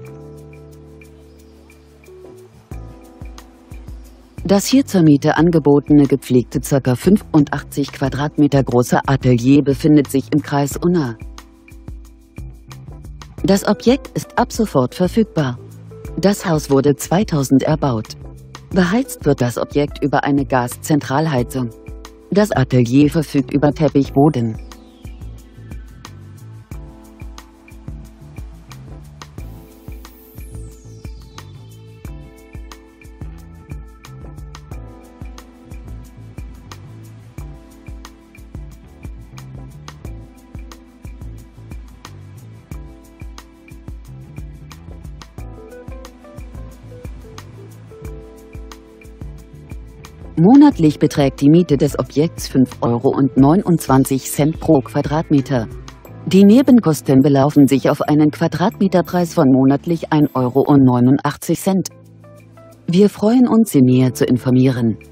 Das hier zur Miete angebotene gepflegte ca. 85 Quadratmeter große Atelier befindet sich im Kreis Unna. Das Objekt ist ab sofort verfügbar. Das Haus wurde 2000 erbaut. Beheizt wird das Objekt über eine Gaszentralheizung. Das Atelier verfügt über Teppichboden. Monatlich beträgt die Miete des Objekts 5,29 € pro Quadratmeter. Die Nebenkosten belaufen sich auf einen Quadratmeterpreis von monatlich 1,89 €. Wir freuen uns, Sie näher zu informieren.